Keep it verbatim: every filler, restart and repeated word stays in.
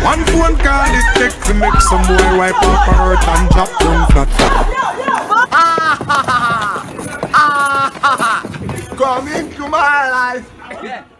One phone call it take to make some boy wipe up her hurt and drop down flat. Come into my life. Yeah.